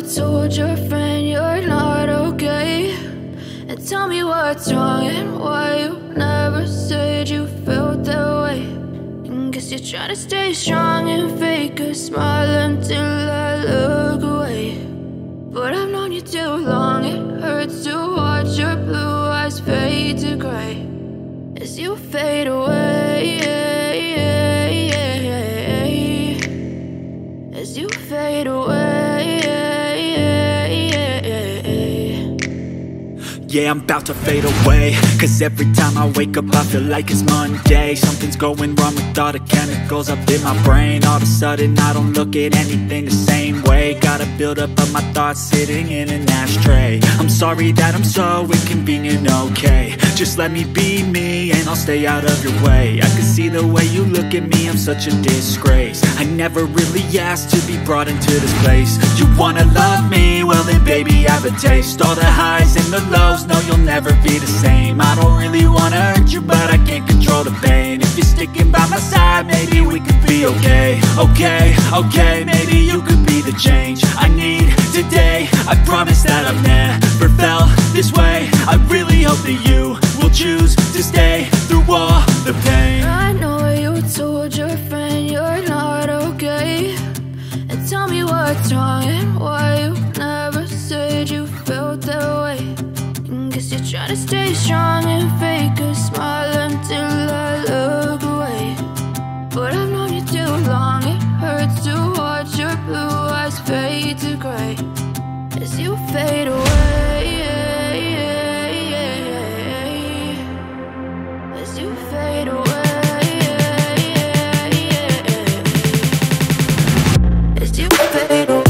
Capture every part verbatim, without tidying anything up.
told your friend you're not okay, and tell me what's wrong and why you never said you felt that way. And guess you're trying to stay strong and fake a smile until I look away. But I've known you too long, it hurts to watch your blue eyes fade to gray as you fade away, as you fade away. Yeah, I'm about to fade away, cause every time I wake up I feel like it's Monday. Something's going wrong with all the chemicals up in my brain. All of a sudden I don't look at anything the same way. Got a buildup of my thoughts sitting in an ashtray. I'm sorry that I'm so inconvenient, okay. Just let me be me and I'll stay out of your way. I can see the way you look at me, I'm such a disgrace. I never really asked to be brought into this place. You wanna love me? Well then baby, have a taste. All the highs and the lows, no, you'll never be the same. I don't really wanna hurt you, but I can't control the pain. If you're sticking by my side, maybe we could be okay. Okay, okay, maybe you could be the change I need today. I promise that I've never felt this way. I really hope that you will choose to stay through all the pain. I know you told your friend you're not okay, and tell me what's wrong and why you never said you felt that way. Guess you're trying to stay strong and fake a smile until I look away. But I've known you too long, it hurts to watch your blue eyes fade to gray as you fade away, as you fade away, as you fade away.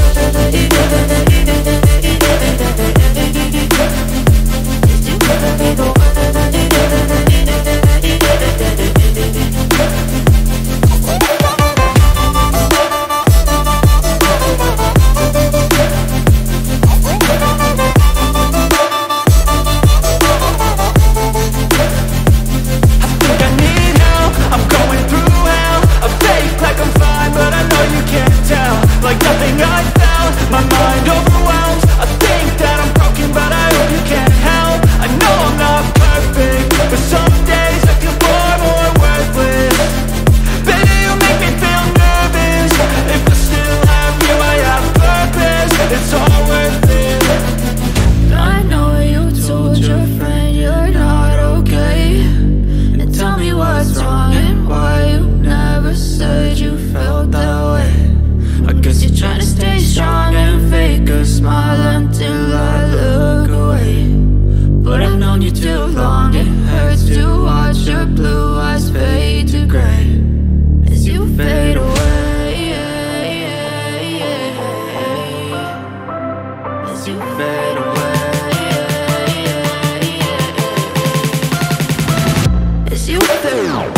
As you fade